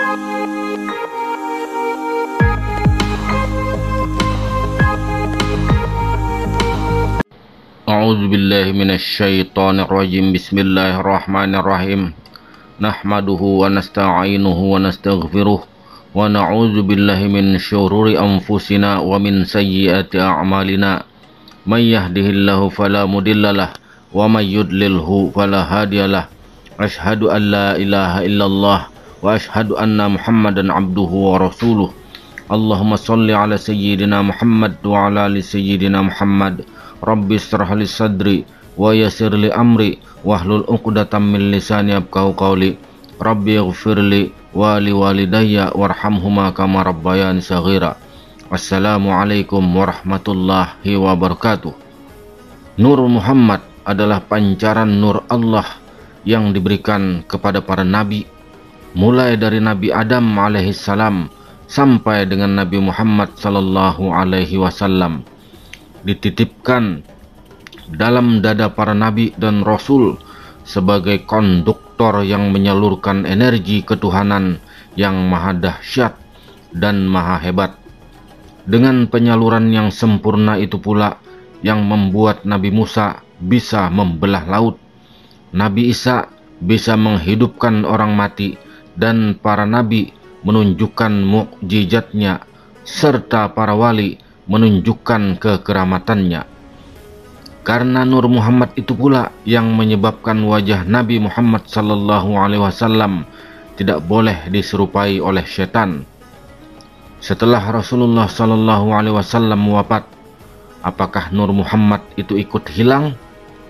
A'udzu billahi minasyaitonir rajim. Bismillahirrahmanirrahim. Nahmaduhu wa nasta'inuhu wa nastaghfiruh wa na'udzu billahi min syururi anfusina wa min sayyiati a'malina. May yahdihillahu fala mudhillalah wa may yudlilhu fala hadiyalah. Asyhadu an la ilaha illallah wa asyhadu anna Muhammadan abduhu wa rasuluh. Allahumma shalli ala sayyidina Muhammad wa ala ali sayyidina Muhammad. Rabbi shrah li sadri wa yassir li amri wahlul 'uqdatam min lisani yafqahu qawli. Rabbi ighfirli wa li walidayya warhamhuma kama rabbayani shaghira. Assalamualaikum warahmatullahi wabarakatuh. Nur Muhammad adalah pancaran nur Allah yang diberikan kepada para nabi, mulai dari Nabi Adam alaihissalam sampai dengan Nabi Muhammad sallallahu alaihi wasallam. Dititipkan dalam dada para nabi dan rasul sebagai konduktor yang menyalurkan energi ketuhanan yang maha dahsyat dan maha hebat. Dengan penyaluran yang sempurna itu pula yang membuat Nabi Musa bisa membelah laut, Nabi Isa bisa menghidupkan orang mati, dan para nabi menunjukkan mukjizatnya, serta para wali menunjukkan kekeramatannya. Karena Nur Muhammad itu pula yang menyebabkan wajah Nabi Muhammad sallallahu alaihi wasallam tidak boleh diserupai oleh setan. Setelah Rasulullah sallallahu alaihi wasallam wafat, apakah Nur Muhammad itu ikut hilang?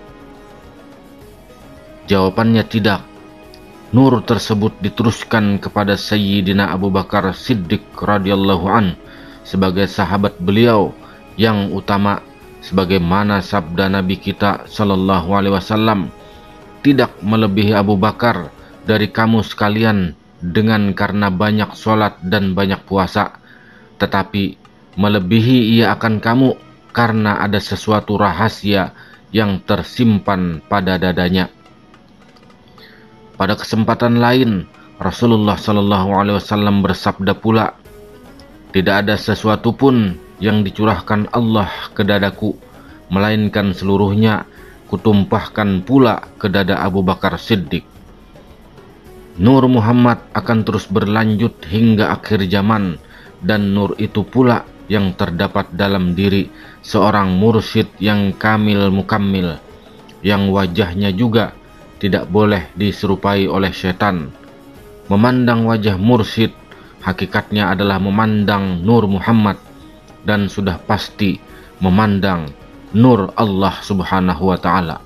Jawabannya tidak. Nur tersebut diteruskan kepada Sayyidina Abu Bakar Siddiq radhiyallahu an sebagai sahabat beliau yang utama, sebagaimana sabda Nabi kita sallallahu alaihi wasallam, tidak melebihi Abu Bakar dari kamu sekalian dengan karena banyak sholat dan banyak puasa, tetapi melebihi ia akan kamu karena ada sesuatu rahasia yang tersimpan pada dadanya. Pada kesempatan lain, Rasulullah sallallahu alaihi wasallam bersabda pula, tidak ada sesuatu pun yang dicurahkan Allah ke dadaku, melainkan seluruhnya kutumpahkan pula ke dada Abu Bakar Siddiq. Nur Muhammad akan terus berlanjut hingga akhir zaman, dan nur itu pula yang terdapat dalam diri seorang mursyid yang kamil mukammil, yang wajahnya juga tidak boleh diserupai oleh setan. Memandang wajah mursyid hakikatnya adalah memandang Nur Muhammad, dan sudah pasti memandang Nur Allah subhanahu wa ta'ala.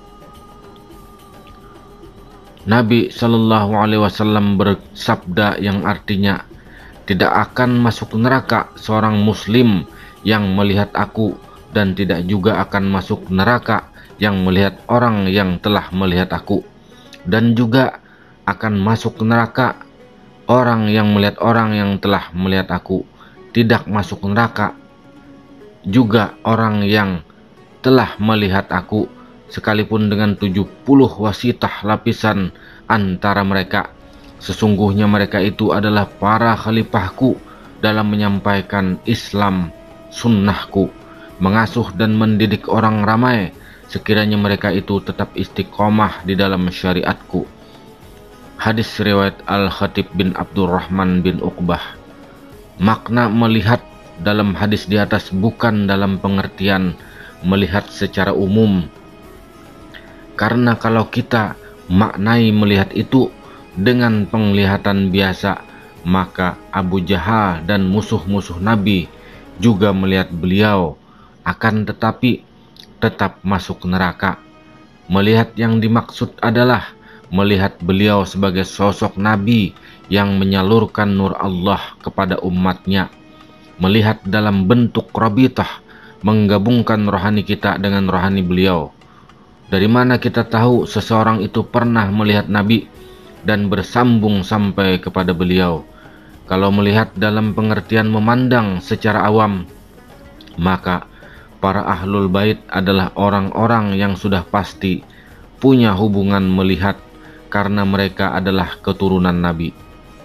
Nabi sallallahu alaihi wasallam bersabda yang artinya, tidak akan masuk neraka seorang muslim yang melihat aku, dan tidak juga akan masuk neraka yang melihat orang yang telah melihat aku, dan juga akan masuk neraka orang yang melihat orang yang telah melihat aku. Tidak masuk neraka juga orang yang telah melihat aku, sekalipun dengan 70 wasitah lapisan antara mereka. Sesungguhnya mereka itu adalah para khalifahku dalam menyampaikan Islam, sunnahku, mengasuh dan mendidik orang ramai, sekiranya mereka itu tetap istiqomah di dalam syariatku. Hadis riwayat Al-Khatib bin Abdurrahman bin Uqbah. Makna melihat dalam hadis di atas bukan dalam pengertian melihat secara umum, karena kalau kita maknai melihat itu dengan penglihatan biasa, maka Abu Jahal dan musuh-musuh Nabi juga melihat beliau, akan tetapi tetap masuk neraka. Melihat yang dimaksud adalah melihat beliau sebagai sosok Nabi yang menyalurkan nur Allah kepada umatnya. Melihat dalam bentuk rabitah, menggabungkan rohani kita dengan rohani beliau. Dari mana kita tahu seseorang itu pernah melihat Nabi dan bersambung sampai kepada beliau? Kalau melihat dalam pengertian memandang secara awam, maka para ahlul bait adalah orang-orang yang sudah pasti punya hubungan melihat, karena mereka adalah keturunan Nabi.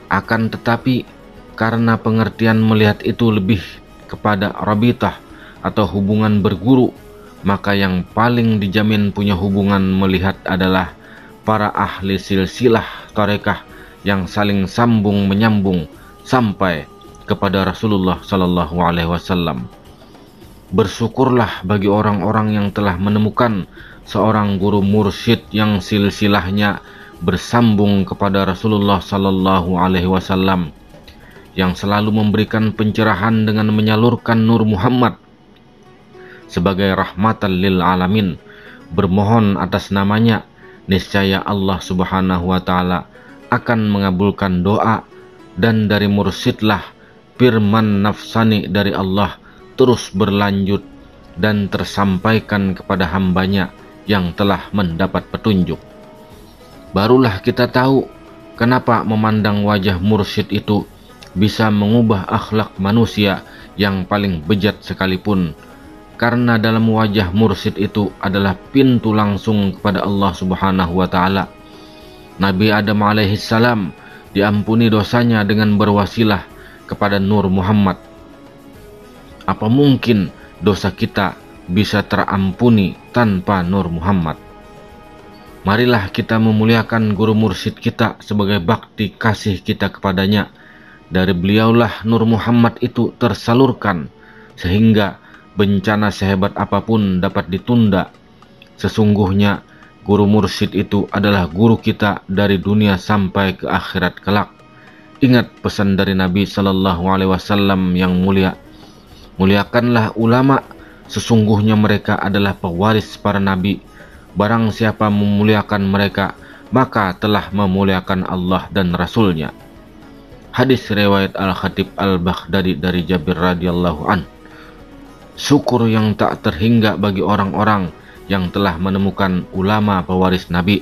Akan tetapi karena pengertian melihat itu lebih kepada rabitah atau hubungan berguru, maka yang paling dijamin punya hubungan melihat adalah para ahli silsilah tarekah yang saling sambung menyambung sampai kepada Rasulullah Sallallahu Alaihi Wasallam. Bersyukurlah bagi orang-orang yang telah menemukan seorang guru mursyid yang silsilahnya bersambung kepada Rasulullah Sallallahu Alaihi Wasallam, yang selalu memberikan pencerahan dengan menyalurkan Nur Muhammad sebagai rahmatan lil alamin. Bermohon atas namanya, niscaya Allah Subhanahu wa taala akan mengabulkan doa, dan dari mursyidlah firman nafsani dari Allah terus berlanjut dan tersampaikan kepada hambanya yang telah mendapat petunjuk. Barulah kita tahu kenapa memandang wajah mursyid itu bisa mengubah akhlak manusia yang paling bejat sekalipun, karena dalam wajah mursyid itu adalah pintu langsung kepada Allah Subhanahu wa taala. Nabi Adam alaihissalam diampuni dosanya dengan berwasilah kepada Nur Muhammad. Apa mungkin dosa kita bisa terampuni tanpa Nur Muhammad? Marilah kita memuliakan guru mursyid kita sebagai bakti kasih kita kepadanya. Dari beliaulah Nur Muhammad itu tersalurkan, sehingga bencana sehebat apapun dapat ditunda. Sesungguhnya guru mursyid itu adalah guru kita dari dunia sampai ke akhirat kelak. Ingat pesan dari Nabi Sallallahu Alaihi Wasallam yang mulia, muliakanlah ulama, sesungguhnya mereka adalah pewaris para nabi. Barang siapa memuliakan mereka, maka telah memuliakan Allah dan Rasulnya. Hadis riwayat Al-Khatib Al-Baghdadi dari Jabir radhiyallahu an. Syukur yang tak terhingga bagi orang-orang yang telah menemukan ulama pewaris Nabi,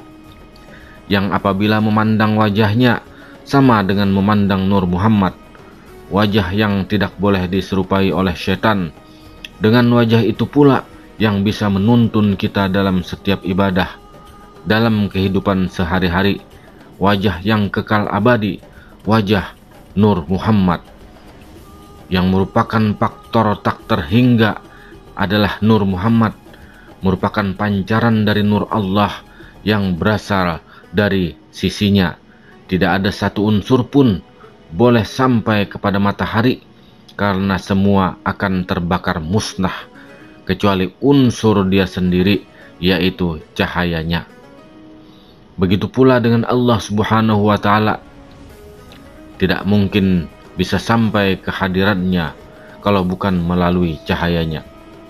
yang apabila memandang wajahnya sama dengan memandang Nur Muhammad, wajah yang tidak boleh diserupai oleh setan. Dengan wajah itu pula yang bisa menuntun kita dalam setiap ibadah, dalam kehidupan sehari-hari. Wajah yang kekal abadi, wajah Nur Muhammad, yang merupakan faktor tak terhingga adalah Nur Muhammad, merupakan pancaran dari Nur Allah yang berasal dari sisinya. Tidak ada satu unsur pun boleh sampai kepada matahari, karena semua akan terbakar musnah, kecuali unsur dia sendiri, yaitu cahayanya. Begitu pula dengan Allah Subhanahu wa taala, tidak mungkin bisa sampai ke hadiratnya kalau bukan melalui cahayanya.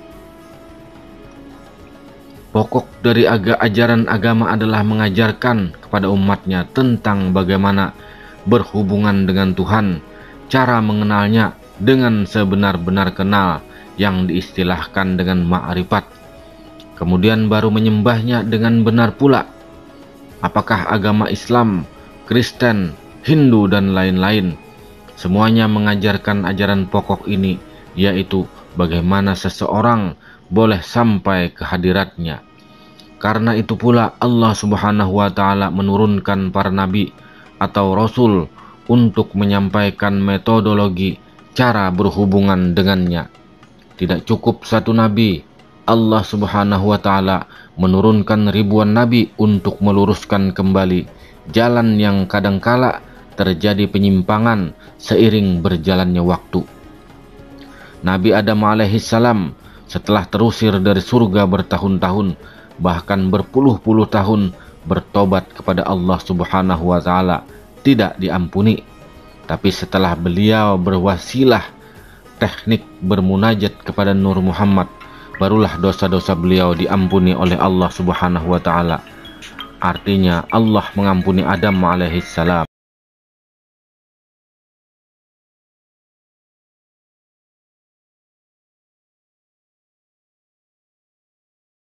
Pokok dari ajaran agama adalah mengajarkan kepada umatnya tentang bagaimana berhubungan dengan Tuhan, cara mengenalnya dengan sebenar-benar kenal yang diistilahkan dengan ma'rifat, kemudian baru menyembahnya dengan benar pula. Apakah agama Islam, Kristen, Hindu, dan lain-lain, semuanya mengajarkan ajaran pokok ini, yaitu bagaimana seseorang boleh sampai ke hadiratnya. Karena itu pula Allah Subhanahu wa taala menurunkan para nabi atau rasul untuk menyampaikan metodologi cara berhubungan dengannya. Tidak cukup satu nabi, Allah Subhanahu wa taala menurunkan ribuan nabi untuk meluruskan kembali jalan yang kadangkala terjadi penyimpangan seiring berjalannya waktu. Nabi Adam alaihissalam setelah terusir dari surga bertahun-tahun, bahkan berpuluh-puluh tahun, bertobat kepada Allah Subhanahu wa taala, tidak diampuni. Tapi setelah beliau berwasilah teknik bermunajat kepada Nur Muhammad, barulah dosa-dosa beliau diampuni oleh Allah Subhanahu wa taala. Artinya Allah mengampuni Adam alaihissalam.